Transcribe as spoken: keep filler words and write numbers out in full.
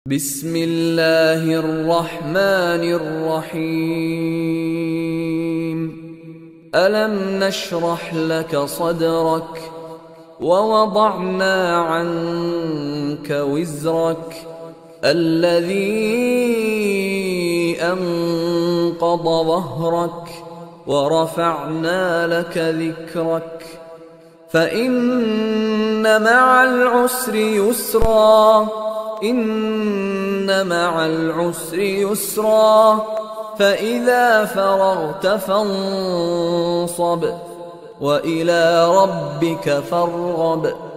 بسم الله الرحمن الرحيم. ألم نشرح لك صدرك ووضعنا عنك وزرك الذي أنقض ظهرك ورفعنا لك ذكرك فإن مع العسر يسرا إن مع العسر يسرا فإذا فرغت فانصب وإلى ربك فارغب.